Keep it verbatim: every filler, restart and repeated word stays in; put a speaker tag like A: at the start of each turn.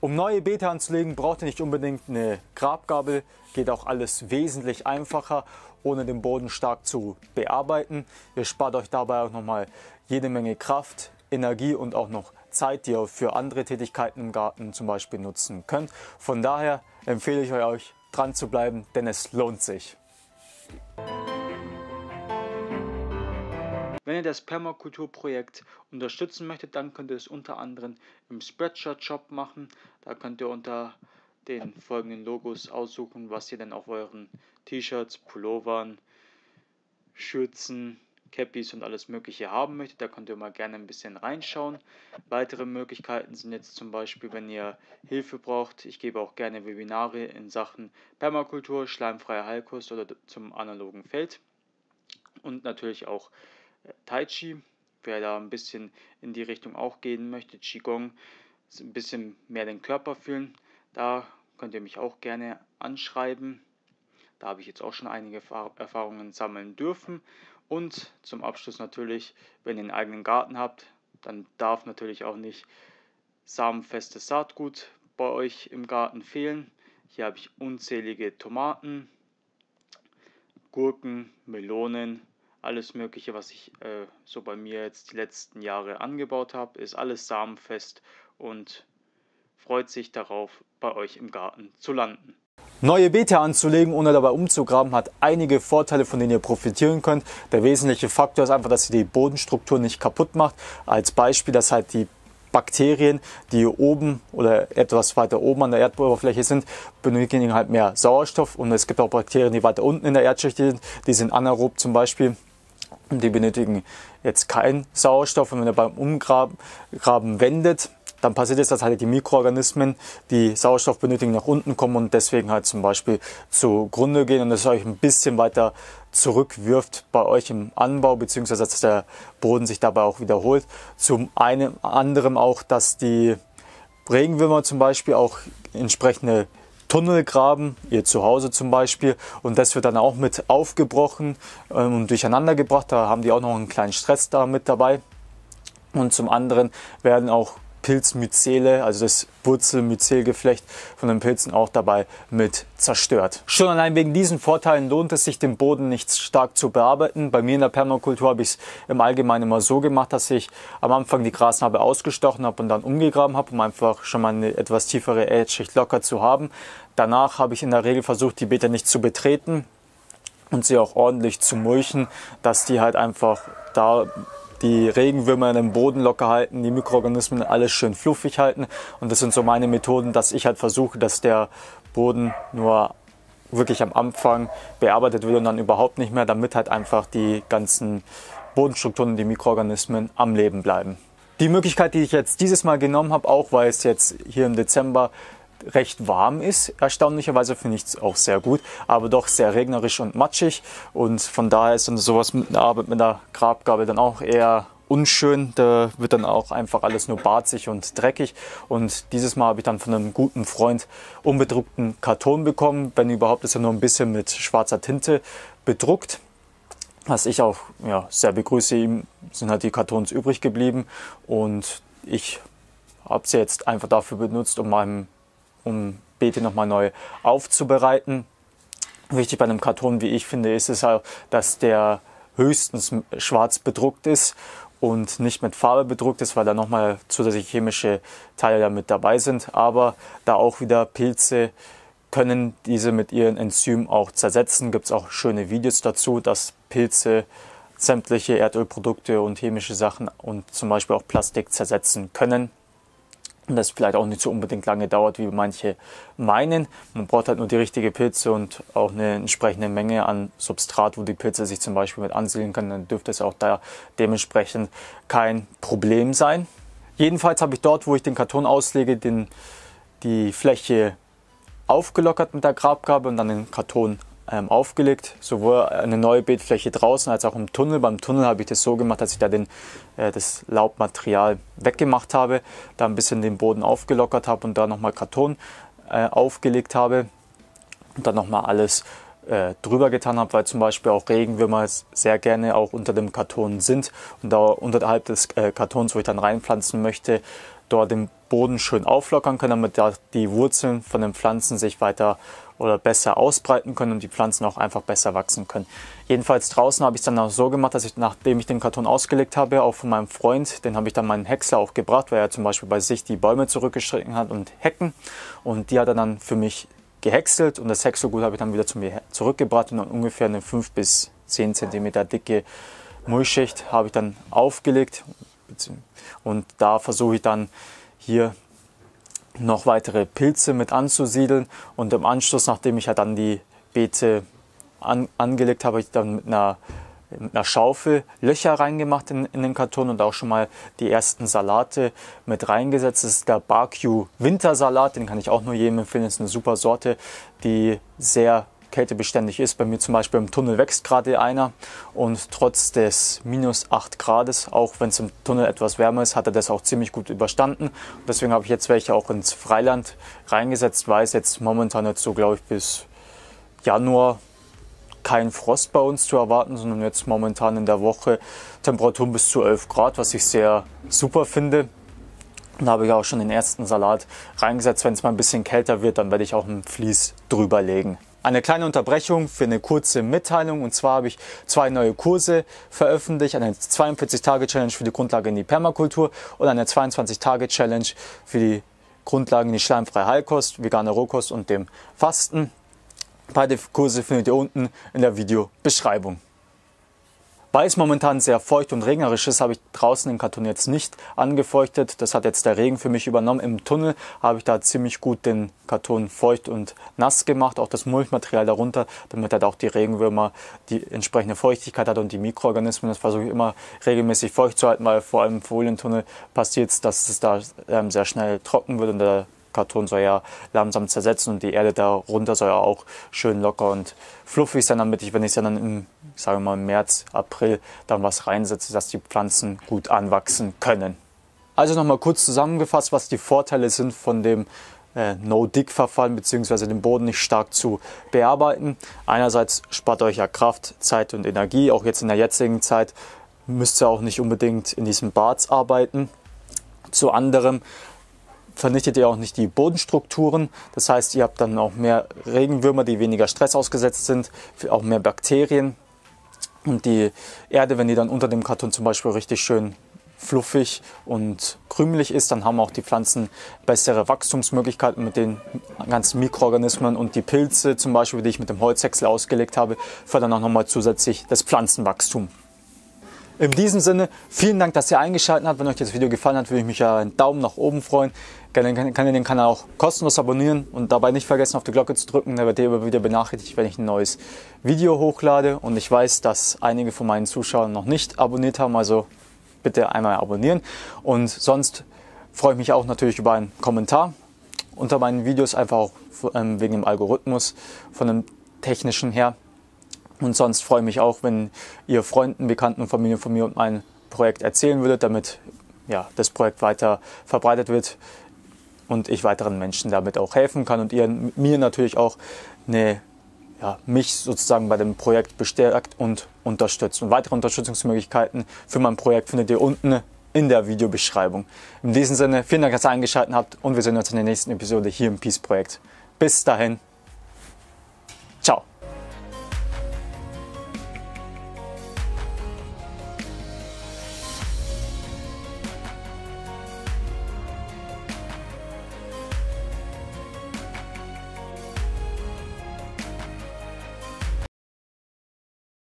A: Um neue Beete anzulegen, braucht ihr nicht unbedingt eine Grabgabel, geht auch alles wesentlich einfacher, ohne den Boden stark zu bearbeiten. Ihr spart euch dabei auch nochmal jede Menge Kraft, Energie und auch noch Zeit, die ihr für andere Tätigkeiten im Garten zum Beispiel nutzen könnt. Von daher empfehle ich euch, dran zu bleiben, denn es lohnt sich. Wenn ihr das Permakulturprojekt unterstützen möchtet, dann könnt ihr es unter anderem im Spreadshirt-Shop machen. Da könnt ihr unter den folgenden Logos aussuchen, was ihr denn auf euren T-Shirts, Pullovern, Schürzen, Cappies und alles mögliche haben möchtet. Da könnt ihr mal gerne ein bisschen reinschauen. Weitere Möglichkeiten sind jetzt zum Beispiel, wenn ihr Hilfe braucht. Ich gebe auch gerne Webinare in Sachen Permakultur, schleimfreier Heilkost oder zum analogen Feld. Und natürlich auch Tai Chi, wer da ein bisschen in die Richtung auch gehen möchte, Qigong, ein bisschen mehr den Körper fühlen, da könnt ihr mich auch gerne anschreiben. Da habe ich jetzt auch schon einige Erfahrungen sammeln dürfen. Und zum Abschluss natürlich, wenn ihr einen eigenen Garten habt, dann darf natürlich auch nicht samenfestes Saatgut bei euch im Garten fehlen. Hier habe ich unzählige Tomaten, Gurken, Melonen, alles Mögliche, was ich äh, so bei mir jetzt die letzten Jahre angebaut habe, ist alles samenfest und freut sich darauf, bei euch im Garten zu landen. Neue Beete anzulegen, ohne dabei umzugraben, hat einige Vorteile, von denen ihr profitieren könnt. Der wesentliche Faktor ist einfach, dass ihr die Bodenstruktur nicht kaputt macht. Als Beispiel, dass halt die Bakterien, die oben oder etwas weiter oben an der Erdoberfläche sind, benötigen halt mehr Sauerstoff. Und es gibt auch Bakterien, die weiter unten in der Erdschicht sind. Die sind anaerob zum Beispiel. Und die benötigen jetzt keinen Sauerstoff. Und wenn ihr beim Umgraben Graben wendet, dann passiert es, dass halt die Mikroorganismen, die Sauerstoff benötigen, nach unten kommen und deswegen halt zum Beispiel zugrunde gehen und das euch ein bisschen weiter zurückwirft bei euch im Anbau, beziehungsweise dass der Boden sich dabei auch wiederholt. Zum einen anderen auch, dass die Regenwürmer zum Beispiel auch entsprechende Tunnel graben, ihr zu Hause zum Beispiel, und das wird dann auch mit aufgebrochen ähm, und durcheinander gebracht. Da haben die auch noch einen kleinen Stress da mit dabei. Und zum anderen werden auch Pilzmyzele, also das Wurzelmyzelgeflecht von den Pilzen, auch dabei mit zerstört. Schon allein wegen diesen Vorteilen lohnt es sich, den Boden nicht stark zu bearbeiten. Bei mir in der Permakultur habe ich es im Allgemeinen immer so gemacht, dass ich am Anfang die Grasnarbe ausgestochen habe und dann umgegraben habe, um einfach schon mal eine etwas tiefere Erdschicht locker zu haben. Danach habe ich in der Regel versucht, die Beete nicht zu betreten und sie auch ordentlich zu mulchen, dass die halt einfach da die Regenwürmer in den Boden locker halten, die Mikroorganismen alles schön fluffig halten. Und das sind so meine Methoden, dass ich halt versuche, dass der Boden nur wirklich am Anfang bearbeitet wird und dann überhaupt nicht mehr, damit halt einfach die ganzen Bodenstrukturen und die Mikroorganismen am Leben bleiben. Die Möglichkeit, die ich jetzt dieses Mal genommen habe, auch weil es jetzt hier im Dezember recht warm ist, erstaunlicherweise finde ich es auch sehr gut, aber doch sehr regnerisch und matschig, und von daher ist dann sowas mit einer Arbeit mit der Grabgabel dann auch eher unschön. Da wird dann auch einfach alles nur barzig und dreckig, und dieses Mal habe ich dann von einem guten Freund unbedruckten Karton bekommen. Wenn überhaupt, ist er nur ein bisschen mit schwarzer Tinte bedruckt, was ich auch ja, sehr begrüße. Ihm sind halt die Kartons übrig geblieben und ich habe sie jetzt einfach dafür benutzt, um meinem um Beete nochmal neu aufzubereiten. Wichtig bei einem Karton, wie ich finde, ist es auch, dass der höchstens schwarz bedruckt ist und nicht mit Farbe bedruckt ist, weil da nochmal zusätzliche chemische Teile damit dabei sind. Aber da auch wieder Pilze können diese mit ihren Enzymen auch zersetzen. Gibt es auch schöne Videos dazu, dass Pilze sämtliche Erdölprodukte und chemische Sachen und zum Beispiel auch Plastik zersetzen können. Und das vielleicht auch nicht so unbedingt lange dauert, wie manche meinen. Man braucht halt nur die richtige Pilze und auch eine entsprechende Menge an Substrat, wo die Pilze sich zum Beispiel mit ansiedeln können. Dann dürfte es auch da dementsprechend kein Problem sein. Jedenfalls habe ich dort, wo ich den Karton auslege, den, die Fläche aufgelockert mit der Grabgabel und dann den Karton ähm, aufgelegt. Sowohl eine neue Beetfläche draußen als auch im Tunnel. Beim Tunnel habe ich das so gemacht, dass ich da den, äh, das Laubmaterial weggemacht habe, da ein bisschen den Boden aufgelockert habe und da nochmal Karton äh, aufgelegt habe und dann nochmal alles äh, drüber getan habe, weil zum Beispiel auch Regenwürmer sehr gerne auch unter dem Karton sind und da unterhalb des äh, Kartons, wo ich dann reinpflanzen möchte, dort den Boden schön auflockern können, damit da die Wurzeln von den Pflanzen sich weiter oder besser ausbreiten können und die Pflanzen auch einfach besser wachsen können. Jedenfalls draußen habe ich es dann auch so gemacht, dass ich, nachdem ich den Karton ausgelegt habe, auch von meinem Freund, den habe ich dann meinen Häcksler auch gebracht, weil er zum Beispiel bei sich die Bäume zurückgestrichen hat und Hecken, und die hat er dann für mich gehäckselt, und das Häckselgut habe ich dann wieder zu mir zurückgebracht und dann ungefähr eine fünf bis zehn Zentimeter dicke Mulchschicht habe ich dann aufgelegt, und da versuche ich dann hier noch weitere Pilze mit anzusiedeln, und im Anschluss, nachdem ich ja dann die Beete an, angelegt habe, habe ich dann mit einer, mit einer Schaufel Löcher reingemacht in, in den Karton und auch schon mal die ersten Salate mit reingesetzt. Das ist der Barbecue Wintersalat, den kann ich auch nur jedem empfehlen. Das ist eine super Sorte, die sehr kältebeständig ist. Bei mir zum Beispiel im Tunnel wächst gerade einer, und trotz des minus acht Grades, auch wenn es im Tunnel etwas wärmer ist, hat er das auch ziemlich gut überstanden. Und deswegen habe ich jetzt welche auch ins Freiland reingesetzt, weil es jetzt momentan jetzt so, glaube ich, bis Januar kein Frost bei uns zu erwarten, sondern jetzt momentan in der Woche Temperaturen bis zu elf Grad, was ich sehr super finde. Und da habe ich auch schon den ersten Salat reingesetzt. Wenn es mal ein bisschen kälter wird, dann werde ich auch ein Vlies drüber legen. Eine kleine Unterbrechung für eine kurze Mitteilung, und zwar habe ich zwei neue Kurse veröffentlicht, eine zweiundvierzig Tage Challenge für die Grundlage in die Permakultur und eine zweiundzwanzig Tage Challenge für die Grundlagen in die schleimfreie Heilkost, vegane Rohkost und dem Fasten. Beide Kurse findet ihr unten in der Videobeschreibung. Weil es momentan sehr feucht und regnerisch ist, habe ich draußen den Karton jetzt nicht angefeuchtet. Das hat jetzt der Regen für mich übernommen. Im Tunnel habe ich da ziemlich gut den Karton feucht und nass gemacht, auch das Mulchmaterial darunter, damit halt auch die Regenwürmer die entsprechende Feuchtigkeit hat und die Mikroorganismen. Das versuche ich immer regelmäßig feucht zu halten, weil vor allem im Folientunnel passiert es, dass es da ähm, sehr schnell trocken wird und der Karton soll ja langsam zersetzen und die Erde darunter soll ja auch schön locker und fluffig sein, damit ich, wenn ich es dann im, sagen wir mal, im März, April dann was reinsetze, dass die Pflanzen gut anwachsen können. Also nochmal kurz zusammengefasst, was die Vorteile sind von dem äh, No-Dig-Verfahren bzw. den Boden nicht stark zu bearbeiten. Einerseits spart euch ja Kraft, Zeit und Energie. Auch jetzt in der jetzigen Zeit müsst ihr auch nicht unbedingt in diesem Bad arbeiten. Zu anderem vernichtet ihr auch nicht die Bodenstrukturen. Das heißt, ihr habt dann auch mehr Regenwürmer, die weniger Stress ausgesetzt sind, auch mehr Bakterien. Und die Erde, wenn die dann unter dem Karton zum Beispiel richtig schön fluffig und krümelig ist, dann haben auch die Pflanzen bessere Wachstumsmöglichkeiten mit den ganzen Mikroorganismen, und die Pilze zum Beispiel, die ich mit dem Holzhäcksler ausgelegt habe, fördern auch nochmal zusätzlich das Pflanzenwachstum. In diesem Sinne, vielen Dank, dass ihr eingeschaltet habt. Wenn euch das Video gefallen hat, würde ich mich ja einen Daumen nach oben freuen. Gerne kann ihr den Kanal auch kostenlos abonnieren und dabei nicht vergessen, auf die Glocke zu drücken. Da werdet ihr immer wieder benachrichtigt, wenn ich ein neues Video hochlade. Und ich weiß, dass einige von meinen Zuschauern noch nicht abonniert haben, also bitte einmal abonnieren. Und sonst freue ich mich auch natürlich über einen Kommentar unter meinen Videos, einfach auch wegen dem Algorithmus, von dem technischen her. Und sonst freue ich mich auch, wenn ihr Freunden, Bekannten und Familien von mir und mein Projekt erzählen würdet, damit ja, das Projekt weiter verbreitet wird und ich weiteren Menschen damit auch helfen kann und ihr mir natürlich auch eine, ja, mich sozusagen bei dem Projekt bestärkt und unterstützt. Und weitere Unterstützungsmöglichkeiten für mein Projekt findet ihr unten in der Videobeschreibung. In diesem Sinne, vielen Dank, dass ihr eingeschaltet habt, und wir sehen uns in der nächsten Episode hier im Peace Projekt. Bis dahin, ciao.